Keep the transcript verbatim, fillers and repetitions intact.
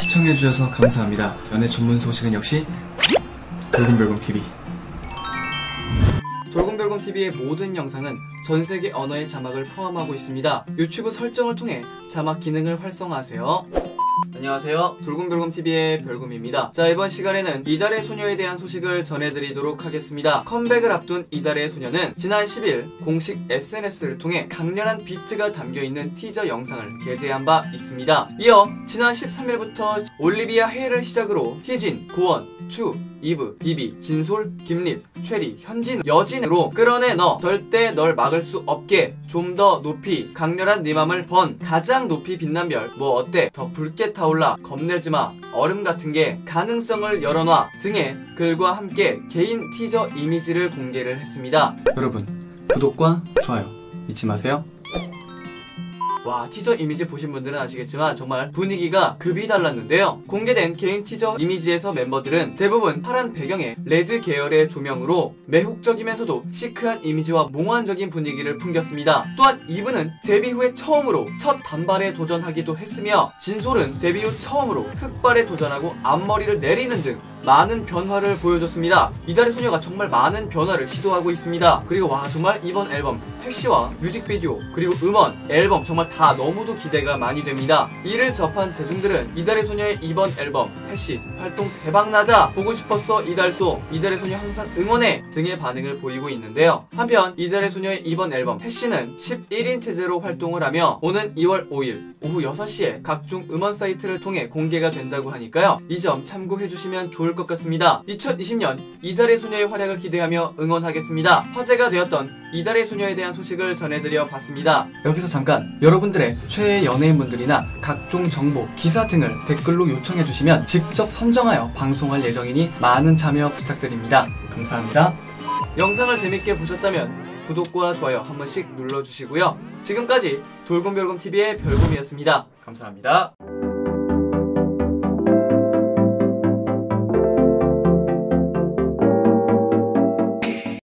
시청해주셔서 감사합니다. 연애 전문 소식은 역시 돌곰별곰티비. 돌곰별곰티비의 모든 영상은 전세계 언어의 자막을 포함하고 있습니다. 유튜브 설정을 통해 자막 기능을 활성화하세요. 안녕하세요, 돌곰별곰티비의 별곰입니다. 자, 이번 시간에는 이달의 소녀에 대한 소식을 전해드리도록 하겠습니다. 컴백을 앞둔 이달의 소녀는 지난 십 일 공식 에스엔에스를 통해 강렬한 비트가 담겨있는 티저 영상을 게재한 바 있습니다. 이어 지난 십삼 일부터 올리비아 헤이를 시작으로 희진, 고원, 추, 이브, 비비, 진솔, 김립, 최리, 현진, 여진으로 끌어내 너 절대 널 막을 수 없게 좀 더 높이 강렬한 네 맘을 번 가장 높이 빛난 별 뭐 어때 더 붉게 타올라 겁내지마 얼음 같은 게 가능성을 열어놔 등의 글과 함께 개인 티저 이미지를 공개를 했습니다. 여러분 구독과 좋아요 잊지 마세요. 와, 티저 이미지 보신 분들은 아시겠지만 정말 분위기가 급이 달랐는데요. 공개된 개인 티저 이미지에서 멤버들은 대부분 파란 배경에 레드 계열의 조명으로 매혹적이면서도 시크한 이미지와 몽환적인 분위기를 풍겼습니다. 또한 이브는 데뷔 후에 처음으로 첫 단발에 도전하기도 했으며 진솔은 데뷔 후 처음으로 흑발에 도전하고 앞머리를 내리는 등 많은 변화를 보여줬습니다. 이달의 소녀가 정말 많은 변화를 시도하고 있습니다. 그리고 와, 정말 이번 앨범 패시와 뮤직비디오 그리고 음원, 앨범 정말 다 너무도 기대가 많이 됩니다. 이를 접한 대중들은 이달의 소녀의 이번 앨범 패시 활동 대박나자 보고 싶었어 이달소 이달의 소녀 항상 응원해 등의 반응을 보이고 있는데요. 한편 이달의 소녀의 이번 앨범 패시는 십일 인 체제로 활동을 하며 오는 이월 오일 오후 여섯 시에 각종 음원 사이트를 통해 공개가 된다고 하니까요. 이 점 참고해주시면 좋을 것 같습니다. 이천이십 년 이달의 소녀의 활약을 기대하며 응원하겠습니다. 화제가 되었던 이달의 소녀에 대한 소식을 전해드려 봤습니다. 여기서 잠깐 여러분들의 최애 연예인분들이나 각종 정보, 기사 등을 댓글로 요청해주시면 직접 선정하여 방송할 예정이니 많은 참여 부탁드립니다. 감사합니다. 영상을 재밌게 보셨다면 구독과 좋아요 한 번씩 눌러주시고요. 지금까지 돌곰별곰티비의 별곰이었습니다. 감사합니다.